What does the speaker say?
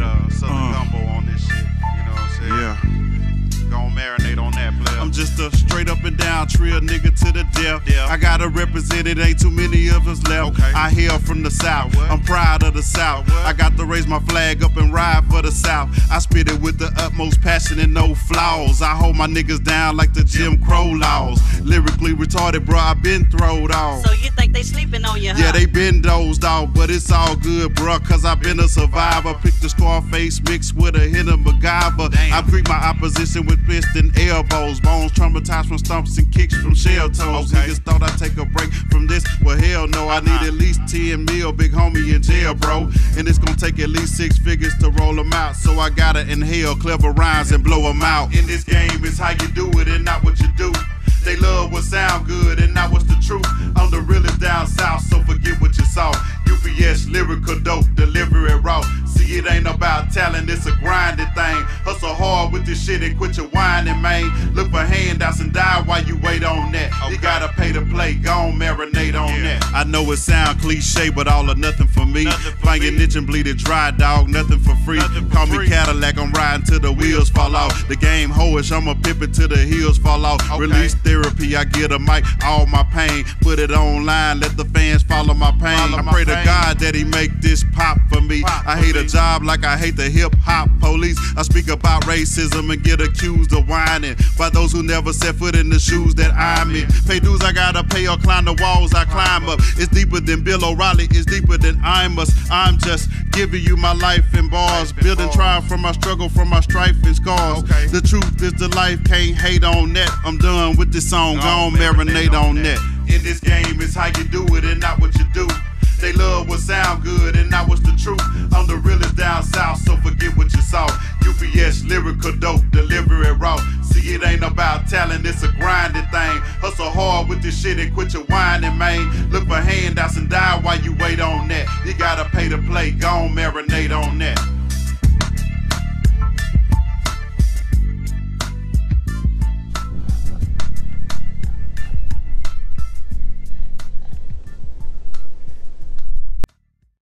Southern gumbo on this shit. You know what I'm saying? Yeah. Gon' marinate on that, player. I'm just a straight up and down trill nigga to the death. I gotta represent it, ain't too many of us left. Okay. I hail from the South, What? I'm proud of the South. I got to raise my flag up and ride for the South. I spit it with the utmost passion and no flaws. I hold my niggas down like the Jim Crow laws. Lyrically retarded, bro, I been throwed off. So you think they sleeping on you, huh? Yeah, they been dozed off, but it's all good, bruh, cause I been a survivor. Pick the Scarface mixed with a hint of MacGyver. I greet my opposition with fists and elbows. Bones traumatized from stumps and kicks from shell toes. Niggas thought I'd take a break from this, well hell no. I need at least 10 mil, big homie in jail, bro. And it's gonna take at least 6 figures to roll them out. So I gotta inhale clever rhymes and blow them out. In this game, it's how you do it and not what you do. They love what sound good and not what's the truth. I'm the realest down south, so forget what you saw. UPS, lyrical dope, deliver it raw. See, it ain't about talent, it's a grinding thing. Hustle hard with this shit and quit your whining, man. Look for handouts and die while you wait on that. You gotta pay to play, gon' marinate on that. I know it sound cliche, but all or nothing for me. Finger itch and bleed it dry, dog, nothing for free. Call me Cadillac, I'm riding till the wheels fall off. The game hoish, I'ma pimp it till the heels fall off. Release therapy, I get a mic, all my pain. Put it online, let the fans follow my pain. I pray to God that he make this pop for me. I hate a job like I hate the hip hop police. I speak about racism and get accused of whining by those who never set foot in the shoes that I'm in. Pay dues I gotta pay or climb the walls I climb up. It's deeper than Bill O'Reilly, it's deeper than I must. I'm just giving you my life in bars. Building triumph from my struggle, from my strife and scars. The truth is the life, can't hate on that. I'm done with this song, gon' marinate on that. In this game, it's how you do it and not what you do. They love what sound good and not what's the truth. I'm the realest down south, so forget what you saw. UPS, lyrical dope, deliver it raw. See, it ain't about talent, it's a grinding thing. Hustle hard with this shit and quit your whining, man. Look for handouts and die while you wait on that. You gotta pay to play, gon' marinate on that.